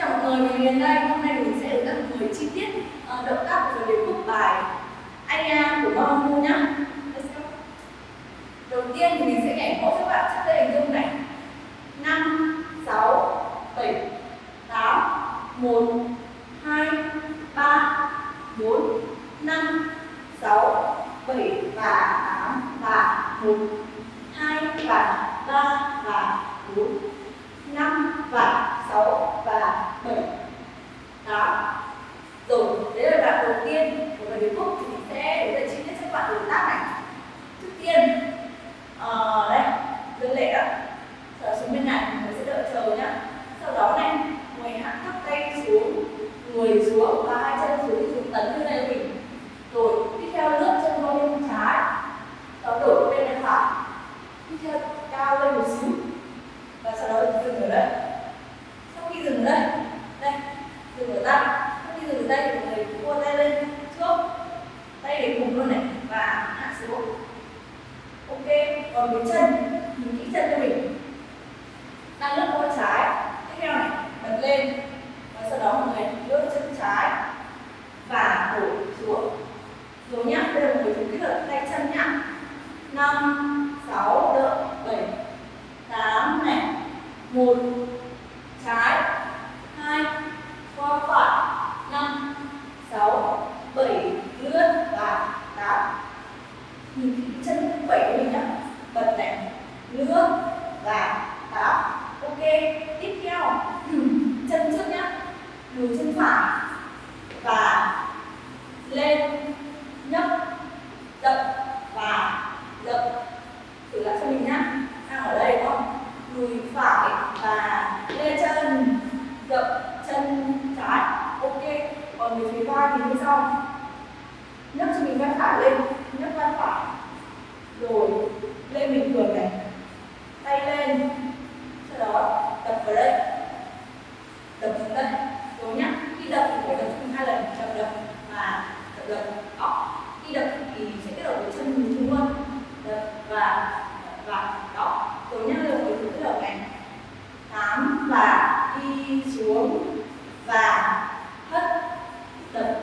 chào mọi người, mình Huyền đây. Hôm nay mình sẽ hướng dẫn mọi người chi tiết động tác của điệp khúc bài Aya của Momo nhá. Đầu tiên thì mình sẽ nhảy mẫu cho các bạn trước đây hình dung này. 5, 6, 7, 8, 1, 2, 3, 4, 5, 6, 7 và 8 và 1, 2 và 3 và 4, 5 và 6 và 7, 8. Rồi, đấy là đoạn đầu tiên của bài điệp khúc thì mình sẽ hướng dẫn chi tiết cho các bạn động tác này. Trước tiên, đây, đơn lệ đó. Sau xuống bên này mình sẽ đợi chờ nhá. Sau đó này, người hạ thấp tay xuống, người xuống và hai chân xuống tấn như này mình. Rồi, tiếp theo lướt chân qua bên trái, sau đổi qua bên phải. Tiếp theo cao lên một xíu và sau đó dừng ở đây. Sau khi dừng ở đây, dừng ở tay. Sau khi dừng ở đây thì mọi người cua tay lên trước, tay để cùng luôn này và hạ xuống. Ok, còn cái chân, nhìn kỹ chân cho mình. Đang lướt qua trái, tiếp theo này, bật lên và sau đó mọi người lướt chân trái và đổi xuống. Rồi nhá, bây giờ mọi người kết hợp tay chân nhá. 5, 6, đợi, 7, 8 này, 1, trái, 2, qua phải, 5, 6, 7, lướt và 8. Nhìn kỹ chân 7 của mình nhá. Bật này, lướt và 8. Ok, tiếp theo chân trước nhá, lùi chân phải và lên, nhấc, dậm và dậm. Thử lại cho mình nhá. Đang ở đây đúng không? Lùi phải và lên chân, dậm chân trái. Ok, còn về phía vai thì như sau. Nhấc cho mình vai phải lên, nhấc vai phải. Rồi lên bình thường này, tay lên, sau đó đập vào đây, đập xuống đây. Rồi nhá, khi đập thì phải đập chung 2 lần, đập và đập. Đó, khi đập thì sẽ kết hợp với chân mình chung luôn, đập và đó. Rồi nhá, rồi mình kết hợp này, 8 và đi xuống và hất, đập.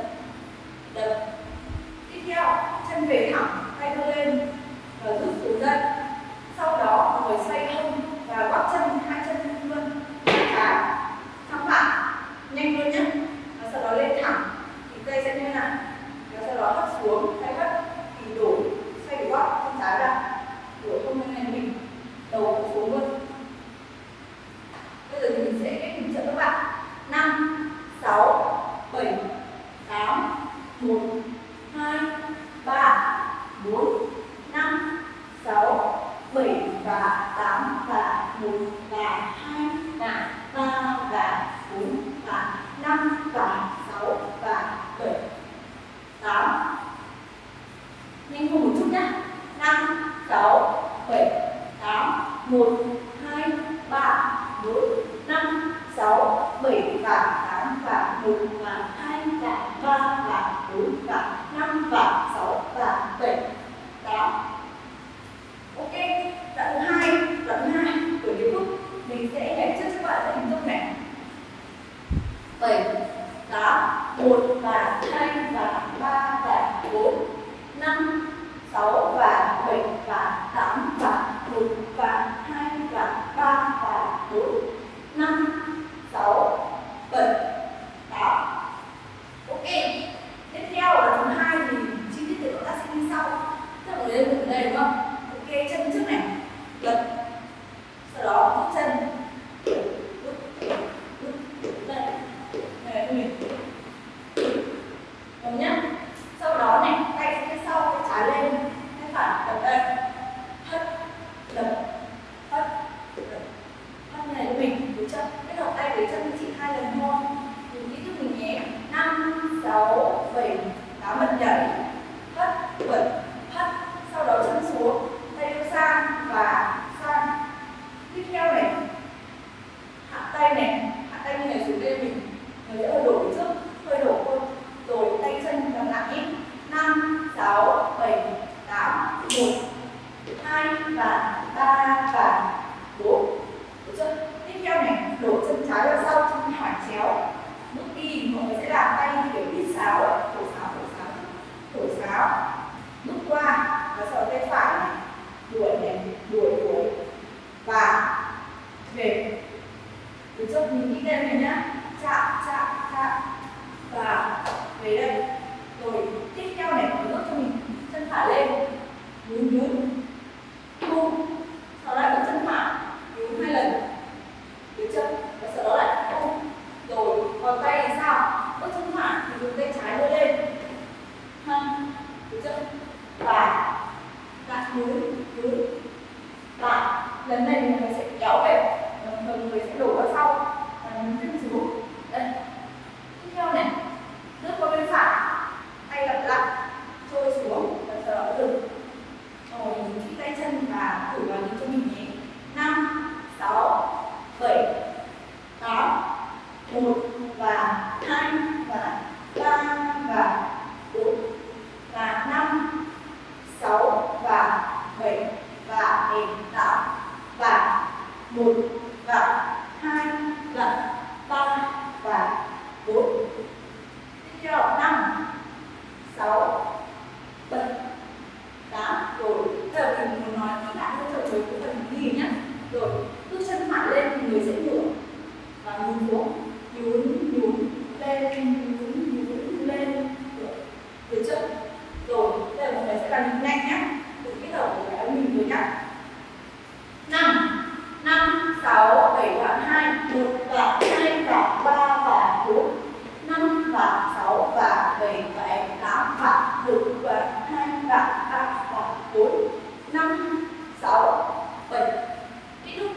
Tiếp theo chân về thẳng, tay đưa lên và rút xuống đây. Sau đó mọi người xoay hông và gót chân, hai chân luôn, trái thẳng phải, nhanh luôn nhé. Và sau đó lên thẳng thì tay sẽ như thế này. Và sau đó hất xuống, tay hất thì đổi, xoay cái gót chân trái ra, đổi không như này mình, đầu xuống luôn. Bây giờ thì mình sẽ kết hợp cho các bạn. 5, 6, 7, 8, 1, 2, 3, 4, 5, 6, 7 và 8 và 1 và 2 và 3 và 4 và 5 và 6 và 7, 8. Nhanh hơn một chút nhé. 5, 6, 7, 8, 1, 2, 3, 4, 5, 6, 7 và 8 và 1 và 2 và 3 và 4 và 5 và 6 và 7, 8. Ok, đoạn thứ hai của điệp khúc mình sẽ nhảy trước cho các bạn sẽ hình dung này. 7, 8, 1 và 2 và 3 và 4, 5, 6 và 7 và 8 và 1 và 2 và 3 và 4, 5, 6, 7, 8. Ok, tiếp theo là đoạn thứ 2 thì chi tiết từ động tác sẽ như sau. Tức là ở đây đúng không? Ok, chân trước này, lật, sau đó rút chân, đây, này cho mình, đúng nhá. Sau đó này, tay sẽ phía sau, tay trái lên, tay phải đập đây, hất, đập, hất, đập, hất như này cho mình, đúng chưa? Kết hợp tay với chân chỉ 2 lần thôi. Mình kỹ giúp mình nhé. 5, 6, 7, 8 bật nhảy, hất, bật, hất, sau đó chân xuống, tay đưa sang và sang. Tiếp theo này, hạ tay như này xuống đây mình sẽ hơi đổ trước, hơi đổ thôi. Rồi tay chân cầm nặng ít. 5, 6, 7, 8, 1, 2 và 3 và 4. Được chưa? Tiếp theo này, đổ chân trái vào sau, chân phải chéo. thổi sáo, bước qua và sau tay phải này, đuổi này, đuổi và về. Được chưa? Mình đi lên này nhá, chạm và về đây. Rồi tiếp theo này, mình bước cho mình chân phải lên, nhún thu, sau lại bước chân phải nhún 2 lần. Được chưa? Và sau đó lại thu. Rồi còn tay thì sao? Bước chân phải thì dùng tay trái đưa lên. Được chưa? Và lại nhún lại. Lần này mình sẽ kéo về, đồng thời người sẽ đổ ra sau và nhún chân xuống. Đây. Tiếp theo này, lướt qua bên phải, tay lặp lại, trôi xuống và sau đó dừng. Rồi mình tay chân và thử vào những cho mình nhé. 5, 6, 7, 8, 1 và 2 và 3 và 4 và 5, 6 và 7 và 8 và 1 và 2 và 3 và 4. Tiếp theo 5, 6, 7, 8. Rồi bây giờ mình muốn nói các bạn hỗ trợ với cái phần ghi nhé. Rồi bước chân phải lên thì người sẽ ngửa và nhún xuống, nhún lên. Được chưa? Rồi bây giờ mình sẽ làm nhanh nhé. Từ cái đầu của cái mình vừa nhắc. 5, 6, 7 và 2, 1 và 2 và 3 và 4, 5 và 6 và 7 và 8 và 1 và 2 và 3 và 4, 5, 6, 7. Kết thúc.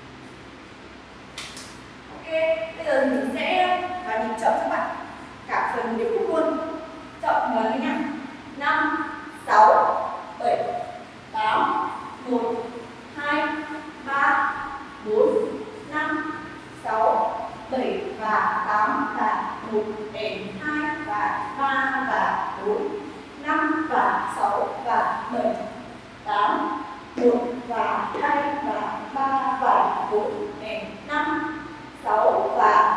Ok, bây giờ mình sẽ và nhịp chậm cho bạn cả phần điệp khúc luôn. Chậm vào nhé. 5, 6, 7, 8, 1, 2, 3, 4, 5, 6, 7 và 8 và 1, 2 và 3 và 4, 5 và 6 và 7, 8, 1 và 2 và 3 và 4, 5, 6 và